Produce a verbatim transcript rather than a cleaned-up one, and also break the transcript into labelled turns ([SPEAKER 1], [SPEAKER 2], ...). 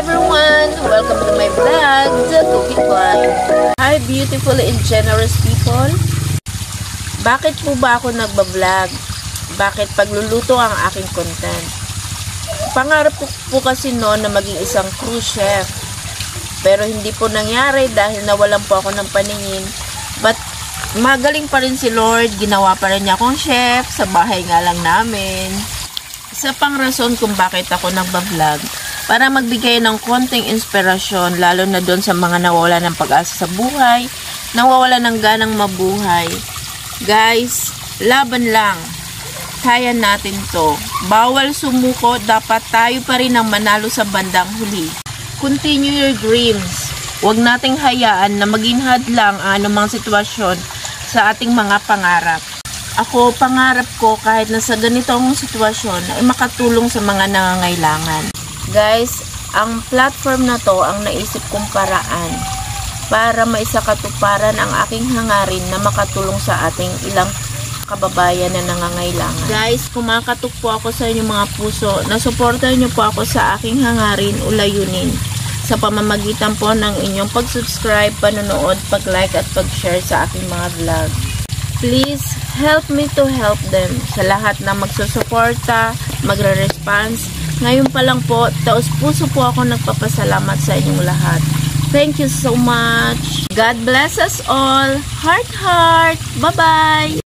[SPEAKER 1] everyone! Welcome to my vlog, The Cookie Twine. Hi beautiful and generous people! Bakit po ba ako nagbablog? Bakit pagluluto ang aking content? Pangarap ko po kasi noon na maging isang cruise chef. Pero hindi po nangyari dahil nawalan po ako ng paningin. But magaling pa rin si Lord, ginawa pa rin niya akong chef, sa bahay nga lang namin. Isa pang rason kung bakit ako nagbablog, para magbigay ng konting inspirasyon, lalo na doon sa mga nawawala ng pag-asa sa buhay, nawawala ng ganang mabuhay. Guys, laban lang. Kaya natin to. Bawal sumuko, dapat tayo pa rin ang manalo sa bandang huli. Continue your dreams. Huwag nating hayaan na maging hadlang ang anumang sitwasyon sa ating mga pangarap. Ako, pangarap ko kahit nasa ganitong sitwasyon ay makatulong sa mga nangangailangan. Guys, ang platform na to ang naisip kong paraan para maisakatuparan ang aking hangarin na makatulong sa ating ilang kababayan na nangangailangan. Guys, kumakatok po ako sa inyong mga puso na suportahan niyo po ako sa aking hangarin o layunin sa pamamagitan po ng inyong pag-subscribe, panonood, pag-like at pag-share sa aking mga vlog. Please help me to help them. Sa lahat na magsusuporta, magre-response. Ngayon pa lang po, taos puso po ako nagpapasalamat sa inyong lahat. Thank you so much. God bless us all. Heart, heart. Bye-bye.